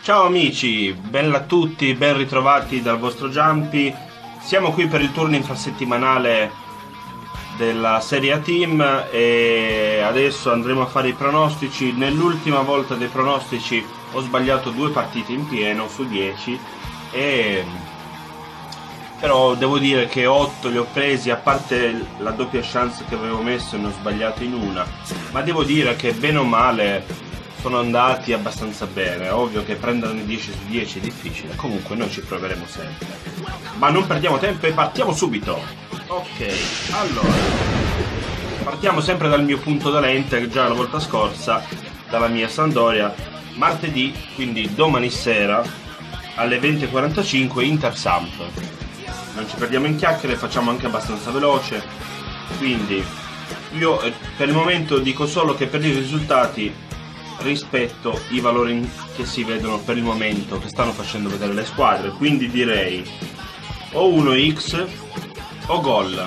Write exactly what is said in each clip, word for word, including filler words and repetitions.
Ciao amici, bella a tutti, ben ritrovati dal vostro Jumpy. Siamo qui per il turno infrasettimanale della Serie A Team e adesso andremo a fare i pronostici. Nell'ultima volta dei pronostici ho sbagliato due partite in pieno su dieci, e però devo dire che otto li ho presi, a parte la doppia chance che avevo messo e ne ho sbagliato in una, ma devo dire che bene o male sono andati abbastanza bene. Ovvio che prenderne dieci su dieci è difficile, comunque noi ci proveremo sempre. Ma non perdiamo tempo e partiamo subito. Ok, allora partiamo sempre dal mio punto dolente, già la volta scorsa, dalla mia Sampdoria. Martedì, quindi domani sera alle venti e quarantacinque, Inter-Samp. Non ci perdiamo in chiacchiere, facciamo anche abbastanza veloce. Quindi io eh, per il momento dico solo che per i risultati rispetto i valori che si vedono per il momento, che stanno facendo vedere le squadre, quindi direi o uno x o gol.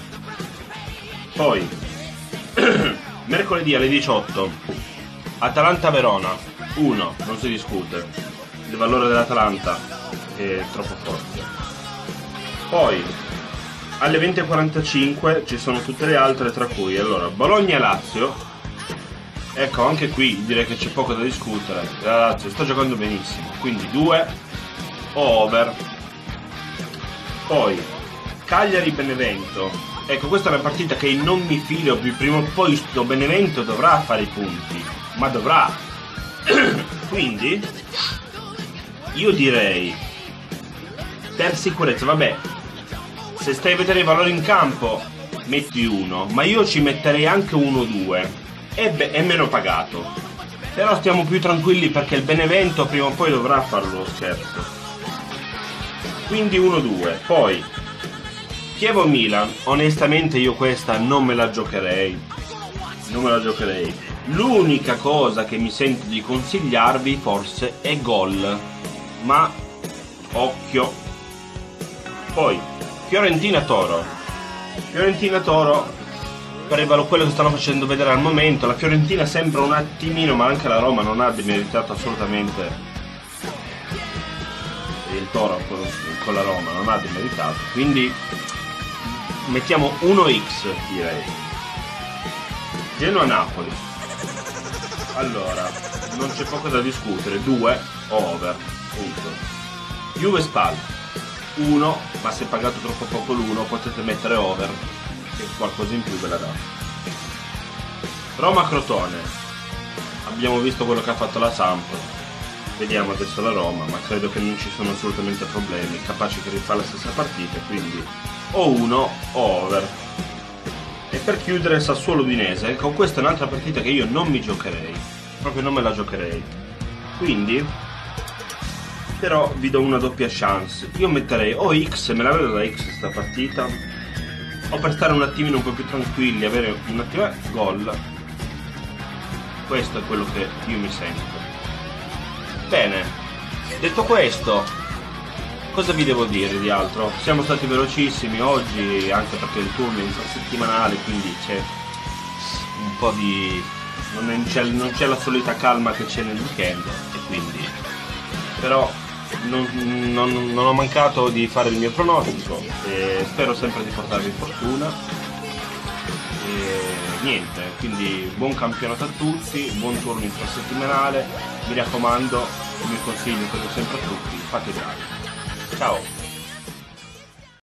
Poi mercoledì alle diciotto Atalanta-Verona uno, non si discute, il valore dell'Atalanta è troppo forte. Poi alle venti e quarantacinque ci sono tutte le altre, tra cui allora Bologna-Lazio. Ecco, anche qui direi che c'è poco da discutere, la Lazio sta giocando benissimo, quindi due o over. Poi Cagliari-Benevento, ecco, questa è una partita che non mi fido più, prima o poi sto Benevento dovrà fare i punti, ma dovrà. Quindi io direi, per sicurezza, vabbè, se stai a vedere i valori in campo metti uno, ma io ci metterei anche uno due. È, be- è meno pagato, però stiamo più tranquilli perché il Benevento prima o poi dovrà farlo lo scherzo, quindi uno due. Poi Chievo-Milan, onestamente io questa non me la giocherei, non me la giocherei. L'unica cosa che mi sento di consigliarvi forse è gol, ma occhio. Poi Fiorentina-Toro, Fiorentina-Toro per quello che stanno facendo vedere al momento. La Fiorentina sembra un attimino, ma anche la Roma non ha demeritato assolutamente il Toro con, con la Roma, non ha demeritato, quindi mettiamo uno x, direi. Genoa-Napoli, allora non c'è poco da discutere, due over, punto. Juve-Spal uno, ma se pagato troppo poco l'uno potete mettere over, qualcosa in più ve la dà. Roma-Crotone, abbiamo visto quello che ha fatto la Samp, vediamo adesso la Roma, ma credo che non ci sono assolutamente problemi, capace che rifà la stessa partita, quindi o uno o over. E per chiudere Sassuolo-Udinese, ecco, questa è un'altra partita che io non mi giocherei, proprio non me la giocherei, quindi però vi do una doppia chance. Io metterei o x, me la vedo da x sta partita, o per stare un attimino un po' più tranquilli, avere un attimo gol. Questo è quello che io mi sento. Bene, detto questo, cosa vi devo dire di altro? Siamo stati velocissimi oggi, anche perché il turno è infrasettimanale, quindi c'è un po' di... non c'è, non c'è la solita calma che c'è nel weekend, e quindi però Non, non, non ho mancato di fare il mio pronostico e spero sempre di portarvi fortuna e niente, quindi buon campionato a tutti, buon turno infrasettimanale, mi raccomando, il mio consiglio che do sempre a tutti: fate bravi. Ciao.